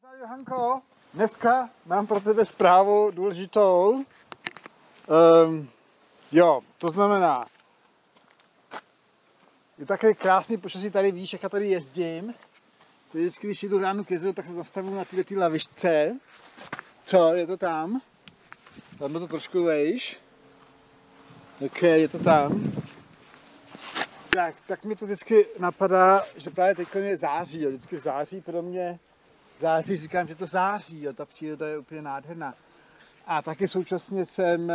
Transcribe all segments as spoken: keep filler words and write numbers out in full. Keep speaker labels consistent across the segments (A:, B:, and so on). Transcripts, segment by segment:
A: Nazdar, Johanko, dneska mám pro tebe zprávu důležitou. Um, jo, to znamená, je také krásný počasí, tady víš, jak já tady jezdím. Tady vždycky, když jdu ráno k jezeru, tak se zastavuju na tyhle ty lavičce. Co, je to tam? Tam to trošku vejš. Ok, je to tam. Tak, tak mi to vždycky napadá, že právě teď je září, jo. Vždycky v září pro mě, v září říkám, že to září, jo. Ta příroda je úplně nádherná. A taky současně jsem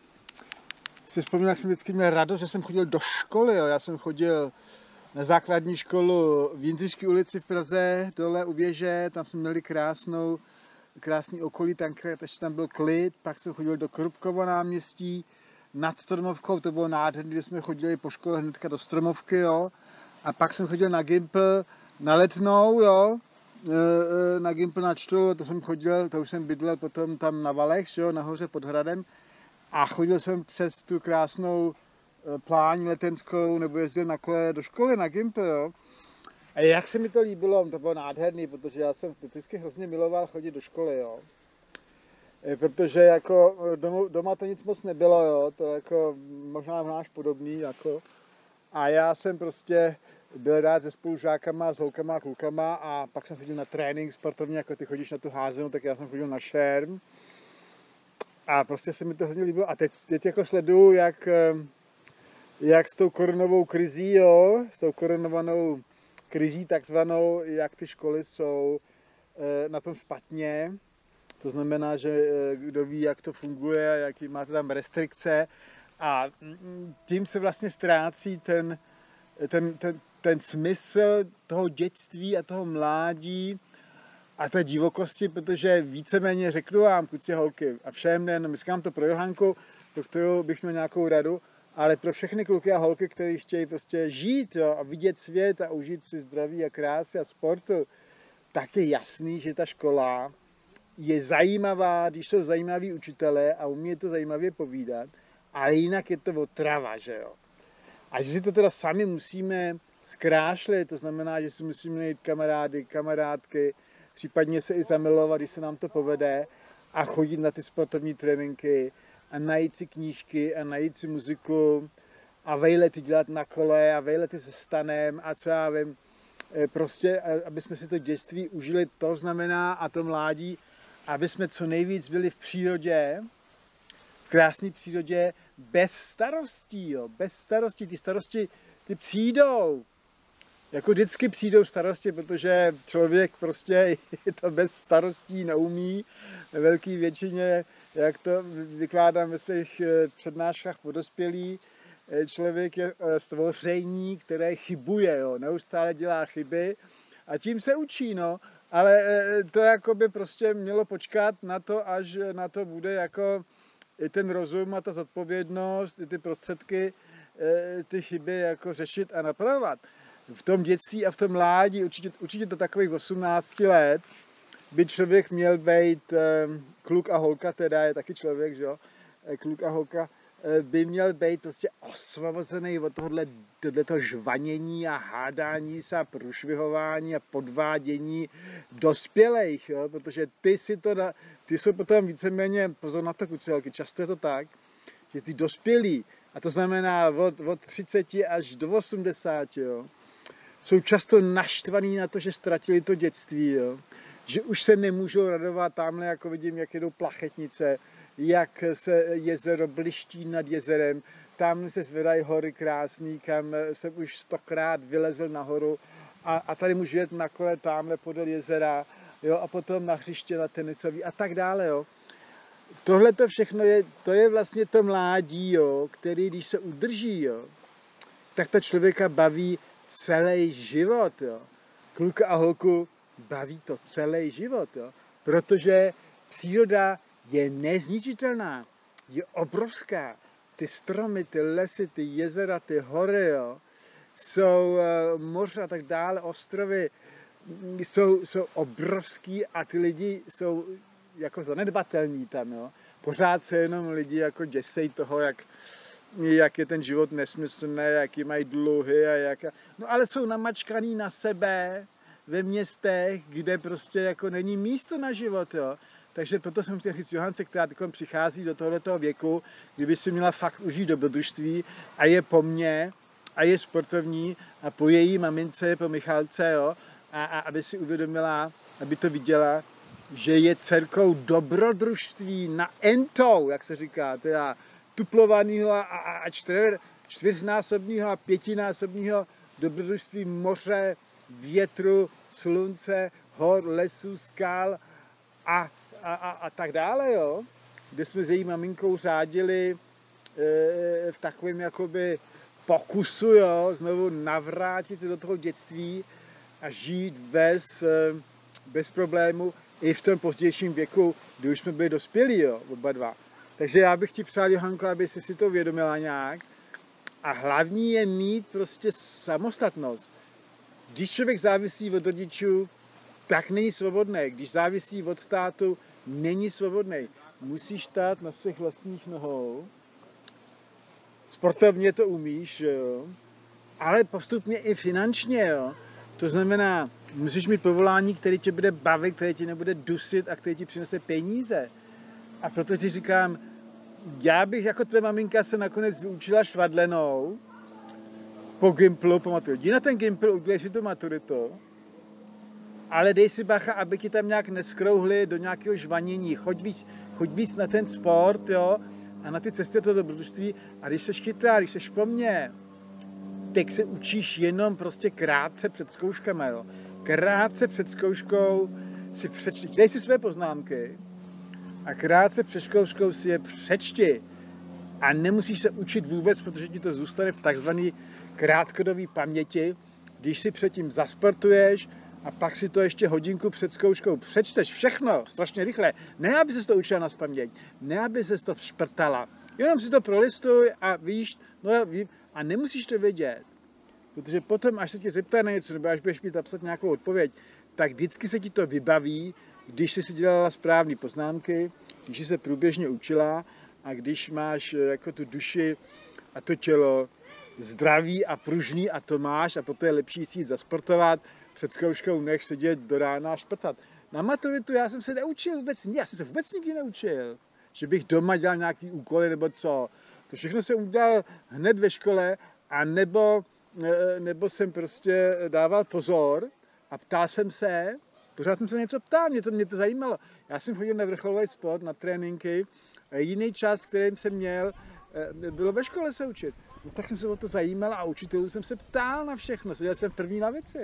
A: si vzpomněl, jak jsem vždycky měl radost, že jsem chodil do školy, jo. Já jsem chodil na základní školu v Jindřišské ulici v Praze, dole u věže, tam jsme měli krásnou, krásný okolí, tenkrát ještě tam byl klid, pak jsem chodil do Krupkovo náměstí, nad Stromovkou, to bylo nádherné, že jsme chodili po škole hnedka do Stromovky, jo. A pak jsem chodil na Gimpl, na Letnou, jo. Na Gimpl na Čtolu, to jsem chodil, to už jsem bydlel potom tam na Valech, jo, nahoře pod hradem. A chodil jsem přes tu krásnou pláň letenskou, nebo jezdil na kole do školy na Gimpl, jo. A jak se mi to líbilo, to bylo nádherný, protože já jsem vždycky hrozně miloval chodit do školy, jo. Protože jako doma to nic moc nebylo, jo, to jako možná máš podobný, jako. A já jsem prostě byl rád se spolužákama, s holkama a klukama a pak jsem chodil na trénink sportovní, jako ty chodíš na tu házenou, tak já jsem chodil na šerm. A prostě se mi to hrozně líbilo a teď, teď jako sleduju, jak, jak s tou koronovou krizí, jo, s tou koronovanou krizí takzvanou, jak ty školy jsou na tom špatně. To znamená, že kdo ví, jak to funguje, jaký máte tam restrikce a tím se vlastně ztrácí ten, ten, ten, ten smysl toho dětství a toho mládí a té divokosti, protože víceméně řeknu vám, kluci holky, a všem nejenom, říkám to pro Johanku, pro kterou bych měl nějakou radu, ale pro všechny kluky a holky, kteří chtějí prostě žít, jo, a vidět svět a užít si zdraví a krásy a sportu, tak je jasný, že ta škola je zajímavá, když jsou zajímaví učitelé a umí to zajímavě povídat, ale jinak je to otrava, že jo. A že si to teda sami musíme zkrášlit, to znamená, že si musíme najít kamarády, kamarádky, případně se i zamilovat, když se nám to povede a chodit na ty sportovní tréninky a najít si knížky a najít si muziku a vejlety dělat na kole a vejlety se stanem a co já vím, prostě, aby jsme si to dětství užili, to znamená a to mládí, aby jsme co nejvíc byli v přírodě, v krásné přírodě, bez starostí, jo, bez starostí, ty starosti, ty přijdou, jako vždycky přijdou starosti, protože člověk prostě to bez starostí neumí, ve velké většině, jak to vykládám ve svých přednáškách po dospělí, člověk je stvoření, které chybuje, jo, neustále dělá chyby a tím se učí, no. Ale to jako by prostě mělo počkat na to, až na to bude jako i ten rozum a ta zodpovědnost, i ty prostředky, ty chyby jako řešit a napravovat. V tom dětství a v tom mládí, určitě, určitě to takových osmnáct let, by člověk měl být kluk a holka, teda je taky člověk, že jo, kluk a holka, by měl být prostě osvobozený od tohohle, tohoto žvanění a hádání se a průšvihování a podvádění dospělých, jo? Protože ty si to, ty jsou potom víceméně, pozor na to kucelky, často je to tak, že ty dospělí, a to znamená od, od třiceti až do osmdesáti, jo? Jsou často naštvaný na to, že ztratili to dětství, jo? Že už se nemůžou radovat tamhle, jako vidím, jak jedou plachetnice, jak se jezero bliští nad jezerem, tam se zvedají hory krásný, kam jsem už stokrát vylezl nahoru a, a tady můžu jet na kole tamhle podél jezera, jo, a potom na hřiště na tenisový a tak dále, jo. Tohle to všechno je, to je vlastně to mládí, jo, který když se udrží, jo, tak to člověka baví celý život, jo. Kluka a holku baví to celý život, jo, protože příroda je nezničitelná, je obrovská. Ty stromy, ty lesy, ty jezera, ty hory, jo, jsou uh, moře a tak dále, ostrovy, jsou, jsou obrovský a ty lidi jsou jako zanedbatelní tam, jo. Pořád se jenom lidi jako děsej toho, jak, jak je ten život nesmyslný, jaký mají dluhy a jak... No ale jsou namačkaný na sebe, ve městech, kde prostě jako není místo na život, jo. Takže proto jsem chtěl říct Johance, která teď přichází do tohoto věku, kdyby si měla fakt užít dobrodružství a je po mně a je sportovní a po její mamince, po Michalce, jo, a, a aby si uvědomila, aby to viděla, že je dcerkou dobrodružství na entou, jak se říká, teda tuplovaného a, a, a čtyř, čtyřnásobného a pětinásobného dobrodružství moře, větru, slunce, hor, lesů, skal a, a, a, a tak dále, jo. Kde jsme s její maminkou řádili e, v takovém jakoby pokusu, jo, znovu navrátit se do toho dětství a žít bez, bez problému i v tom pozdějším věku, kdy už jsme byli dospělí, jo, oba dva. Takže já bych ti přál, Johanko, aby si si to uvědomila nějak. A hlavní je mít prostě samostatnost. Když člověk závisí od rodičů, tak není svobodný. Když závisí od státu, není svobodný. Musíš stát na svých vlastních nohou. Sportovně to umíš, jo. Ale postupně i finančně, jo. To znamená, musíš mít povolání, které tě bude bavit, které tě nebude dusit a které ti přinese peníze. A proto si říkám, já bych jako tvé maminka se nakonec vyučila švadlenou po gimplu, pamatuju. Jdi na ten gimpl, udělej si tu maturitu, ale dej si bacha, aby ti tam nějak neskrouhli do nějakého žvanění. Choď víc, choď víc na ten sport, jo, a na ty cesty do dobrodružství. A když seš chytrá, když seš po mně, tak se učíš jenom prostě krátce před zkouškama, jo. Krátce před zkouškou si přečti, dej si své poznámky a krátce před zkouškou si je přečti. A nemusíš se učit vůbec, protože ti to zůstane v takzvané krátkodobé paměti, když si předtím zasportuješ a pak si to ještě hodinku před zkouškou přečteš všechno strašně rychle. Ne, aby se to učila na paměť, ne, aby se to šprtala. Jenom si to prolistuj a víš, no já vím, a nemusíš to vědět. Protože potom, až se tě zeptá na něco, nebo až budeš mít napsat nějakou odpověď, tak vždycky se ti to vybaví, když jsi si dělala správné poznámky, když jsi se průběžně učila a když máš jako tu duši a to tělo zdraví a pružný a to máš a proto je lepší si jít zasportovat před zkouškou, než sedět do rána a šprtat. Na maturitu já jsem se neučil vůbec, já jsem se vůbec nikdy neučil, že bych doma dělal nějaký úkoly nebo co. To všechno jsem udělal hned ve škole a nebo, nebo jsem prostě dával pozor a ptal jsem se, pořád jsem se něco ptal, mě to, mě to zajímalo. Já jsem chodil na vrcholový sport, na tréninky a jiný čas, který jsem měl, bylo ve škole se učit. No, tak jsem se o to zajímal a učitelů jsem se ptal na všechno, seděl jsem v první lavici.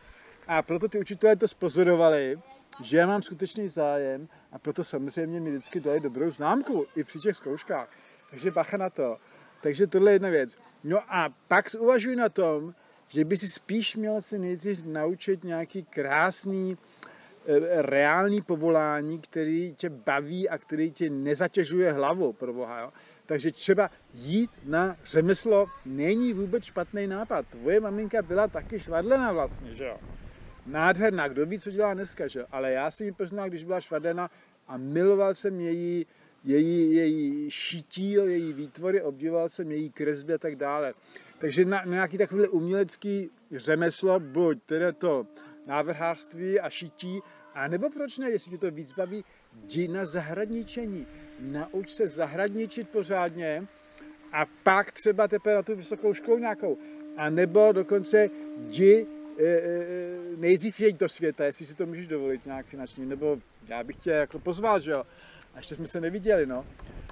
A: A proto ty učitelé to spozorovali, že já mám skutečný zájem a proto samozřejmě mi vždycky dali dobrou známku i při těch zkouškách. Takže bacha na to. Takže tohle je jedna věc. No a pak uvažuji na tom, že by si spíš měl si nejdřív naučit nějaký krásný, reální povolání, který tě baví a který tě nezatěžuje hlavu, pro boha, jo? Takže třeba jít na řemeslo není vůbec špatný nápad. Tvoje maminka byla taky švadlena vlastně, že jo? Nádherná, kdo ví, co dělá dneska, že jo? Ale já si ji poznal, když byla švadlena a miloval jsem její, její, její šití, její výtvory, obdivoval jsem její kresby a tak dále. Takže na, na nějaký takový umělecký řemeslo, buď teda to návrhářství a šití, a nebo proč ne, jestli ti to víc baví, jdi na zahradničení. Nauč se zahradničit pořádně a pak třeba teprve na tu vysokou školu nějakou. A nebo dokonce jdi e, e, nejdřív jeď do světa, jestli si to můžeš dovolit nějak finančně, nebo já bych tě jako pozval, že jo, až jsme se neviděli, no.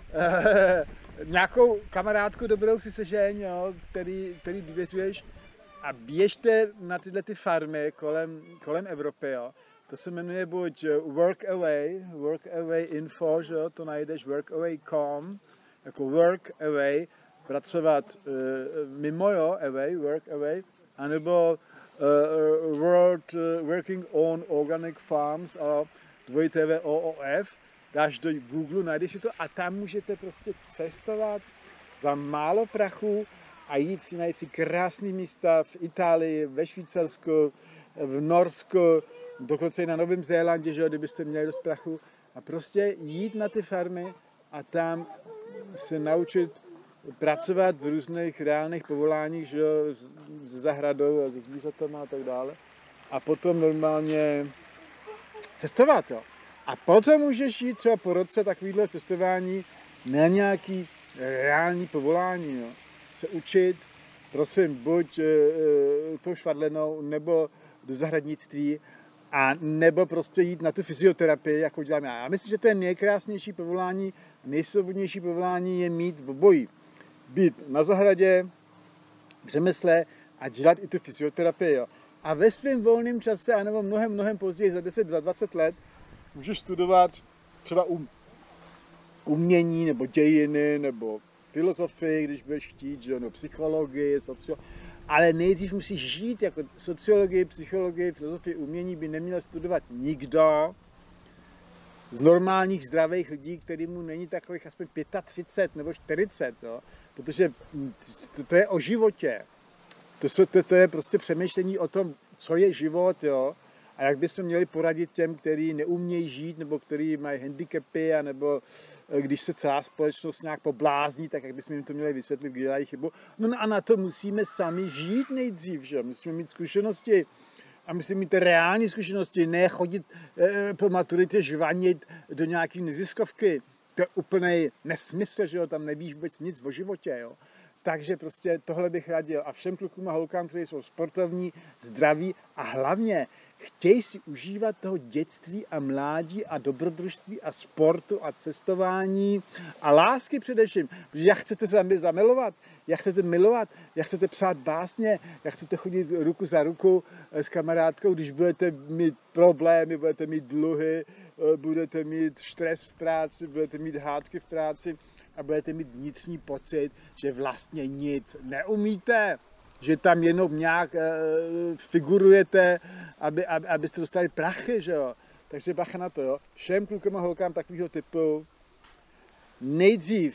A: E, nějakou kamarádku dobrou si sežeň, jo, který, který důvěřuješ a běžte na tyhle ty farmy kolem, kolem Evropy, jo. To se jmenuje buď Workaway, Workaway info, že jo, to najdeš workaway tečka com, jako Workaway, pracovat uh, mimo, jo, away, Workaway, anebo uh, World uh, Working on Organic Farms a dvojité O O F, dáš do Google, najdeš si to a tam můžete prostě cestovat za málo prachu a jít si najít si krásný místa v Itálii, ve Švýcarsku, v Norsku, dokonce i na Novém Zélandě, že jo, kdybyste měli dost prachu. A prostě jít na ty farmy a tam se naučit pracovat v různých reálných povoláních, že jo, s zahradou a se zvířatama a tak dále. a potom normálně cestovat. Jo. A potom můžeš jít třeba po roce takovýhle cestování na nějaký reální povolání. Jo. Se učit, prosím, buď e, tou švadlenou, nebo do zahradnictví, a nebo prostě jít na tu fyzioterapii, jako dělám já. Já myslím, že to je nejkrásnější povolání, nejsvobodnější povolání je mít v obojí. Být na zahradě, v řemesle a dělat i tu fyzioterapii. Jo. A ve svém volném čase, anebo mnohem, mnohem později, za deset dvacet let, můžeš studovat třeba um, umění, nebo dějiny, nebo filozofii, když budeš chtít, že, nebo psychologii, socio... Ale nejdřív musíš žít jako sociologii, psychologii, filozofii, umění by neměl studovat nikdo z normálních zdravých lidí, kterýmu není takových aspoň třicet pět nebo čtyřicet, jo? Protože to, to je o životě. To, jsou, to, to je prostě přemýšlení o tom, co je život, jo? A jak bychom měli poradit těm, kteří neumějí žít, nebo kteří mají handicapy, nebo když se celá společnost nějak poblázní, tak jak bychom jim to měli vysvětlit, kdy dělají chybu. No a na to musíme sami žít nejdřív, že? Musíme mít zkušenosti a musíme mít reální zkušenosti, ne chodit eh, po maturitě žvanit do nějaké neziskovky. To je úplný nesmysl, že jo? Tam nevíš vůbec nic o životě, jo? Takže prostě tohle bych radil a všem klukům a holkám, kteří jsou sportovní, zdraví a hlavně chtějí si užívat toho dětství a mládí a dobrodružství a sportu a cestování a lásky především. Protože jak chcete se zamilovat, jak chcete milovat, jak chcete psát básně, jak chcete chodit ruku za ruku s kamarádkou, když budete mít problémy, budete mít dluhy, budete mít stres v práci, budete mít hádky v práci a budete mít vnitřní pocit, že vlastně nic neumíte. Že tam jenom nějak e, figurujete, aby, aby, abyste dostali prachy, že jo. Takže bacha na to, jo. Všem klukům a holkám takového typu nejdřív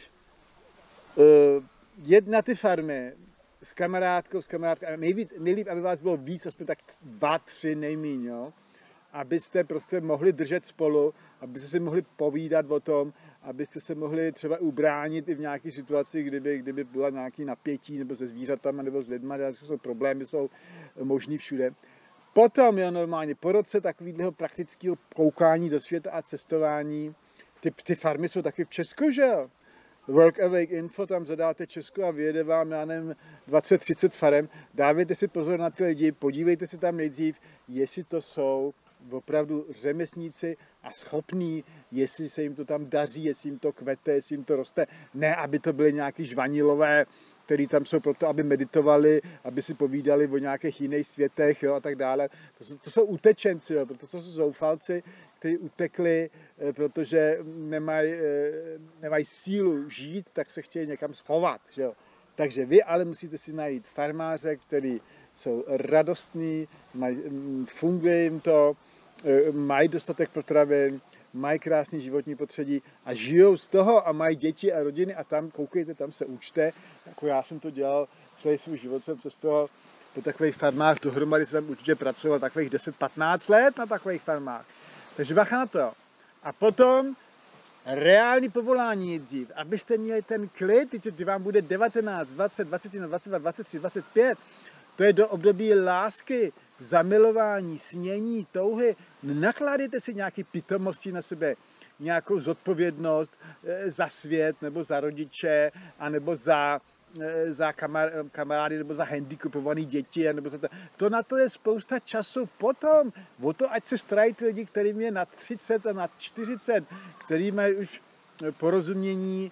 A: e, jet na ty farmy s kamarádkou, s kamarádkou, nejvíc, nejlíp, aby vás bylo víc, aspoň tak dva, tři nejmíň, jo. Abyste prostě mohli držet spolu, abyste si mohli povídat o tom, abyste se mohli třeba ubránit i v nějaké situaci, kdyby, kdyby byla nějaký napětí, nebo se zvířatama, nebo s lidmi, jsou problémy, jsou možný všude. Potom, jo, normálně po roce takového praktického koukání do světa a cestování, ty, ty farmy jsou taky v Česku, že jo? Work Awake Info, tam zadáte Česku a vyjede vám, já nevím, dvacet třicet farem. Dávejte si pozor na ty lidi, podívejte se tam nejdřív, jestli to jsou opravdu řemeslníci a schopní, jestli se jim to tam daří, jestli jim to kvete, jestli jim to roste. Ne, aby to byly nějaký žvanilové, který tam jsou proto, aby meditovali, aby si povídali o nějakých jiných světech, jo, a tak dále. To jsou, to jsou utečenci, jo, to jsou zoufalci, kteří utekli, protože nemají, nemají sílu žít, tak se chtějí někam schovat. Že jo. Takže vy ale musíte si najít farmáře, který jsou radostní, maj, funguje jim to, mají dostatek potravin, mají krásný životní prostředí a žijou z toho a mají děti a rodiny a tam, koukejte, tam se učte. Jako já jsem to dělal celý svůj život, jsem cestoval po takových farmách, dohromady jsem určitě pracoval takových deset patnáct let na takových farmách. Takže bacha na to. A potom reální povolání nejdřív, abyste měli ten klid, když vám bude devatenáct, dvacet, dvacet jedna, dvacet dva, dvacet tři, dvacet pět, to je do období lásky, zamilování, snění, touhy. Nakládejte si nějaký pitomosti na sebe, nějakou zodpovědnost za svět, nebo za rodiče, anebo za, za kamar, kamarády, nebo za handicapované děti, nebo za to. To na to je spousta času potom. O to, ať se starají ty lidi, kterým je nad třicet a nad čtyřicet, který mají už porozumění,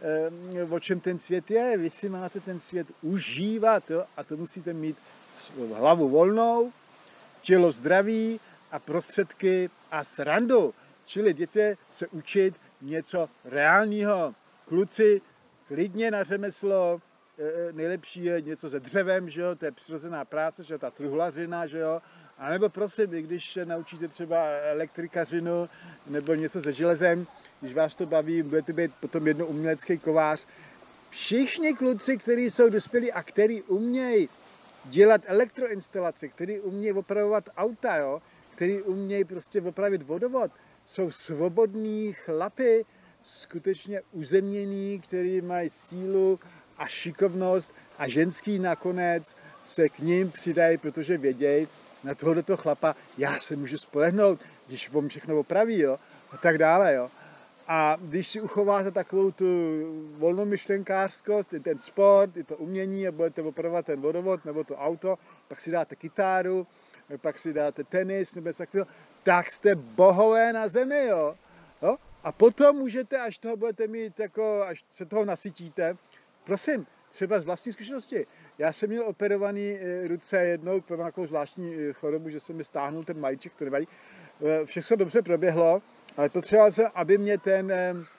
A: o čem ten svět je. Vy si máte ten svět užívat, jo? A to musíte mít hlavu volnou, tělo zdraví a prostředky a srandu. Čili děti se učit něco reálního. Kluci klidně na řemeslo, nejlepší je něco se dřevem, že jo? To je přirozená práce, že jo? Ta truhlařina, že jo? A nebo prosím, když se naučíte třeba elektrikařinu nebo něco se železem, když vás to baví, budete být potom jedno umělecký kovář. Všichni kluci, kteří jsou dospělí a kteří umějí dělat elektroinstalace, kteří umějí opravovat auta, jo? Kteří umějí prostě opravit vodovod, jsou svobodní chlapy, skutečně uzemnění, kteří mají sílu a šikovnost a ženský nakonec se k ním přidají, protože vědějí, na tohoto chlapa já se můžu spolehnout, když on všechno opraví, jo, a tak dále, jo. A když si uchováte takovou tu volnomyšlenkářskost, i ten sport, i to umění a budete opravovat ten vodovod nebo to auto, pak si dáte kytáru, pak si dáte tenis nebo takového, tak jste bohové na zemi, jo. jo. A potom můžete, až toho budete mít, jako, až se toho nasytíte, prosím, třeba z vlastní zkušenosti. Já jsem měl operovaný ruce jednou, pro nějakou zvláštní chorobu, že se mi stáhnul ten majček, to nevadí. Všechno dobře proběhlo, ale potřeboval jsem, aby mě ten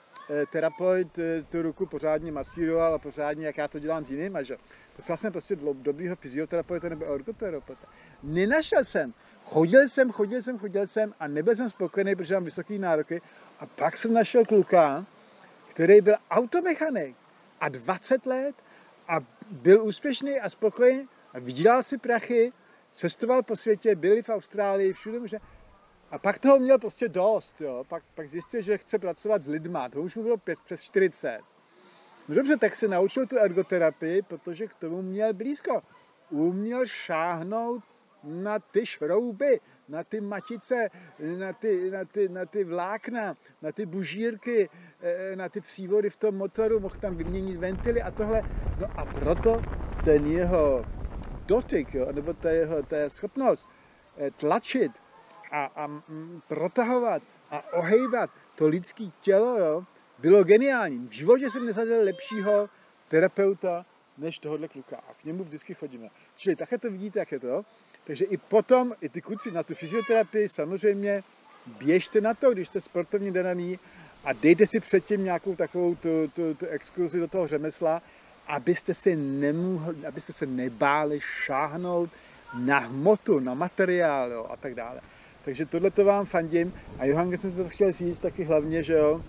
A: terapeut tu ruku pořádně masíroval a pořádně, jak já to dělám s jiným, že potřeboval jsem prostě dobrýho fyzioterapeuta nebo ergoterapeuta. Nenašel jsem. Chodil jsem, chodil jsem, chodil jsem a nebyl jsem spokojený, protože mám vysoké nároky. A pak jsem našel kluka, který byl automechanik a dvacet let a byl úspěšný a spokojený a vydělal si prachy, cestoval po světě, byli v Austrálii, všude možná. A pak toho měl prostě dost, jo. Pak, pak zjistil, že chce pracovat s lidma. To už mu bylo pět, přes čtyřicet. No dobře, tak se naučil tu ergoterapii, protože k tomu měl blízko. Uměl šáhnout na ty šrouby, na ty matice, na ty, na ty, na ty vlákna, na ty bužírky, na ty přívody v tom motoru, mohl tam vyměnit ventily a tohle. No a proto ten jeho dotyk, jo, nebo ta jeho ta schopnost tlačit a, a protahovat a ohejbat to lidské tělo, jo, bylo geniální. V životě jsem nezadělal lepšího terapeuta než tohohle kluka. A k němu vždycky chodíme. Čili takhle to vidíte, jak je to. Takže i potom, i ty kluci na tu fyzioterapii, samozřejmě běžte na to, když jste sportovně daný a dejte si předtím nějakou takovou tu, tu, tu exkurzi do toho řemesla, abyste se, nemohli, abyste se nebáli šáhnout na hmotu, na materiál, jo, a tak dále. Takže tohle to vám fandím. A Johanka jsem to chtěl říct taky hlavně, že jo,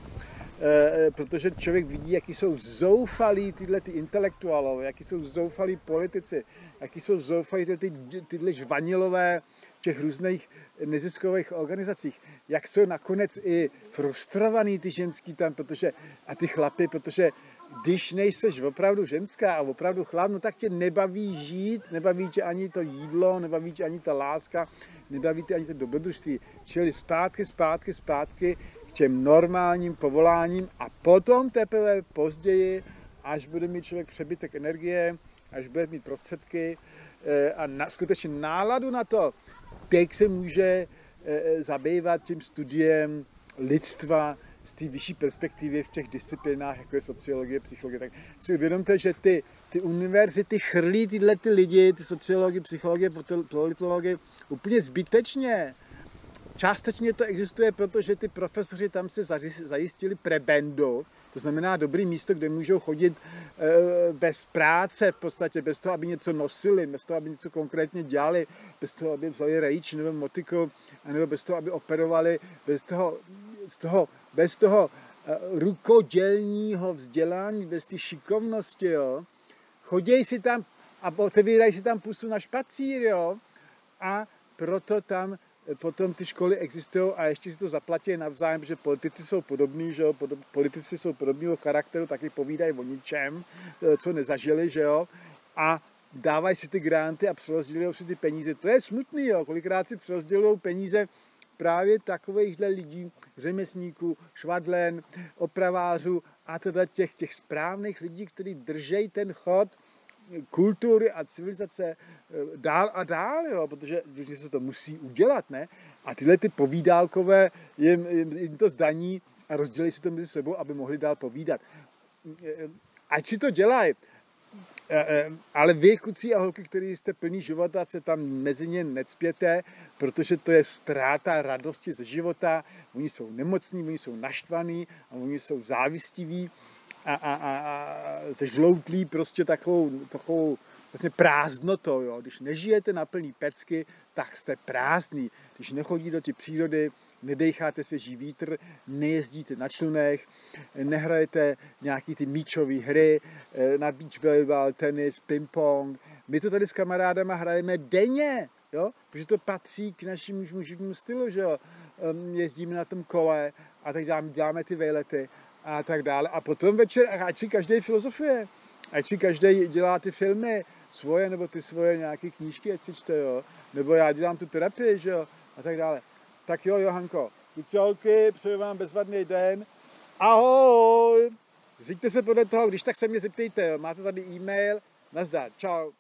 A: e, protože člověk vidí, jaký jsou zoufalí tyhle ty intelektuálové, jaký jsou zoufalí politici, jaký jsou zoufalí tyhle, ty, tyhle žvanilové v těch různých neziskových organizacích, jak jsou nakonec i frustrovaný ty ženský tam, protože, a ty chlapy, protože když nejseš opravdu ženská a opravdu chlap, no tak tě nebaví žít, nebaví tě ani to jídlo, nebaví tě ani ta láska, nebaví tě ani to dobrodružství. Čili zpátky, zpátky, zpátky k těm normálním povoláním a potom teprve později, až bude mít člověk přebytek energie, až bude mít prostředky a na, skutečně náladu na to, pěk se může zabývat tím studiem lidstva z té vyšší perspektivy v těch disciplinách, jako je sociologie, psychologie. Tak si uvědomte, že ty, ty univerzity chrlí tyhle ty lidi, ty sociologie, psychologie, politologie úplně zbytečně. Částečně to existuje, protože ty profesoři tam se zajistili prebendo, to znamená dobrý místo, kde můžou chodit bez práce v podstatě, bez toho, aby něco nosili, bez toho, aby něco konkrétně dělali, bez toho, aby vzali rejč nebo motiku, nebo bez toho, aby operovali, bez toho, z toho, bez toho rukodělního vzdělání, bez té šikovnosti, jo. Choděj si tam a otevírají si tam pusu na špacír, jo. A proto tam potom ty školy existují a ještě si to zaplatí navzájem, protože politici jsou podobní, že jo, politici jsou podobného charakteru, taky povídají o ničem, co nezažili, že jo, a dávají si ty granty a přerozdělují si ty peníze. To je smutný, jo, kolikrát si přerozdělují peníze právě takovýchhle lidí, řemeslníků, švadlen, opravářů a teda těch, těch správných lidí, kteří držejí ten chod kultury a civilizace dál a dál, jo, protože se to musí udělat, ne? A tyhle ty povídálkové jim, jim, jim to zdaní a rozdělí si to mezi sebou, aby mohli dál povídat. Ať si to dělají, ale vy, kluci a holky, kteří jste plní života, se tam mezi ně necpěte, protože to je ztráta radosti ze života. Oni jsou nemocní, oni jsou naštvaní a oni jsou závistiví a, a, a, a zežloutlí prostě takovou, takovou vlastně prázdnotou. Jo. Když nežijete na plný pecky, tak jste prázdní. Když nechodíte do té přírody, nedejcháte svěží vítr, nejezdíte na člunech, nehrajete nějaký ty míčové hry, na beach volleyball, tenis, ping-pong. My to tady s kamarádama hrajeme denně, jo? Protože to patří k našemu životnímu stylu, že jo? Jezdíme na tom kole a tak děláme, děláme ty vejlety a tak dále. A potom večer, ať si každý filozofuje, ať si každý dělá ty filmy svoje, nebo ty svoje nějaké knížky, ať si čte, jo? nebo já dělám tu terapii, že jo, a tak dále. Tak jo, Johanko, kuciolky, přeju vám bezvadný den. Ahoj! Říďte se podle toho, když tak se mě zeptejte, jo. Máte tady e-mail, nazdar, čau.